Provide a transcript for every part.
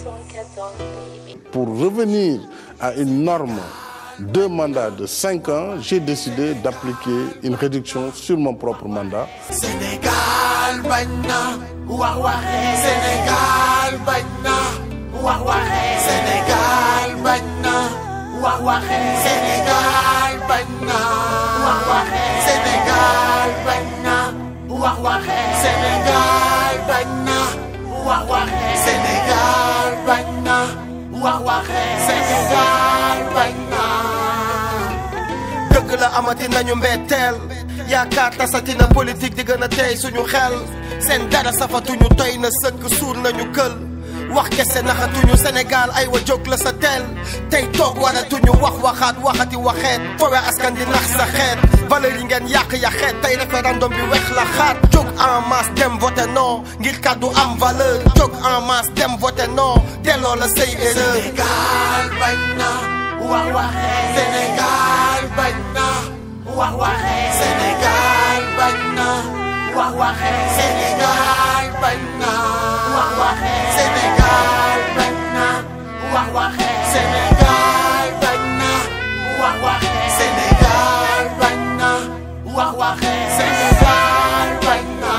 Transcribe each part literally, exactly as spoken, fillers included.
Pour revenir à une norme deux mandats de cinq ans, j'ai décidé d'appliquer une réduction sur mon propre mandat. Sénégal bagna, wax waxe Sénégal bagna, wax waxe Sénégal bagna, wax waxe Sénégal bagna, wax waxe Sénégal bagna, wax waxe Sénégal bagna, wax waxe Sénégal bagna, wax waxe Sénégal bagna. Dëgg la amati nañu mbetteel yaakaar tasatina politique di gën a tey suñu xel seen dara safatuñu toy na sëkk suur nañu kël wax kese naxatuñu Sénégal ay wa jóg la sa teel tey toog waratuñu wax waxaat waxati waxeet fowe askan di nax sa xeet valeur yi ngeen yàq ya xeet tey référendum bi wex la xaat jóg en masse dem voté non ngir kàddu am valeur jóg en masse dem voté non delloo la say erreur. Sénégal bañ na wax waxe Sénégal bañ na wax waxe Sénégal bañ na wax waxe Sénégal bañ na wax waxe Sénégal bañ na wax waxe Sénégal bañ na wax waxe Sénégal bañ na wax waxe Sénégal bañ na.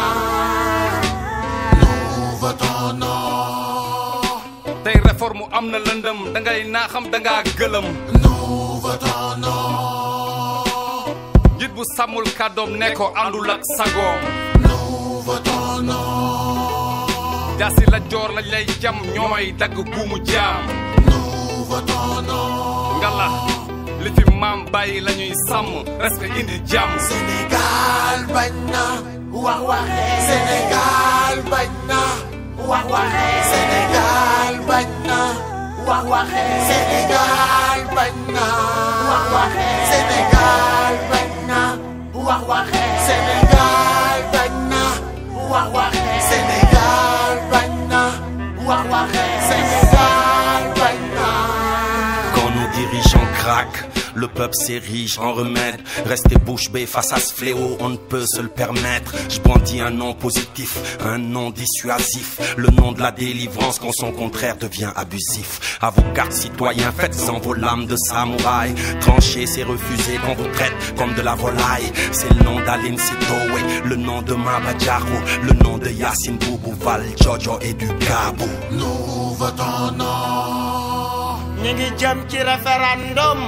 Nous votons non. tey réforme am na lëndëm dangay naa xam dangaa gëlëm. Nous votons non. njiit bu sàmmul kàddoom ne ko àndul ak sagoom. Nous votons non. jaasi la joor lañ lay jam ñooy dagg buumu jaam. Nous votons non. ngala li fi maam bàyyi la ñuy sàmm respect indi jàmm. Sénégal bañ na wax waxe Sénégal bañ na wax waxe Sénégal bañ na wax waxe Sénégal bañ na wax waxe Sénégal bañ na wax waxe Sénégal bañ na wax waxe Sénégal bañ na wax waxe Sénégal bañ na. Quand nos dirigeants craquent, le peuple s'érige en remède. Rester bouche bée face à ce fléau, on ne peut se le permettre. Je brandis un nom positif, un nom dissuasif. Le nom de la délivrance quand son contraire devient abusif. À vos cartes citoyens, faites-en vos lames de samouraï. Trancher, c'est refuser qu'on vous traite comme de la volaille. C'est le nom d'Aline Sitoé, le nom de Maba Diarra, le nom de Yacine Boubou, Val, Jojo et du Gabou. Nous votons non. ñi ngi jëm ci référendum.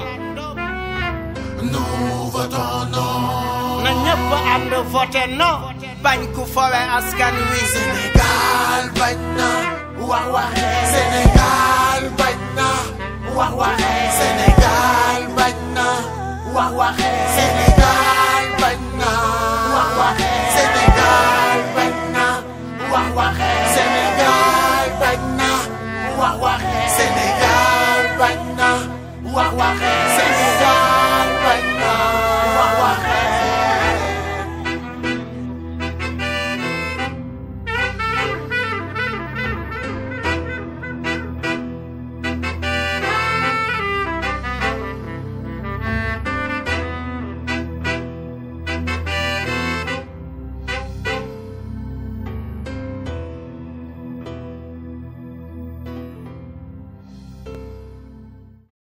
Nous votons non. na ñëpp ànd voté non. bañ ku fowe askan wi. Sénégal bañ na wax waxe Sénégal bañ na wax waxe Sénégal bañ na wax waxe Sénégal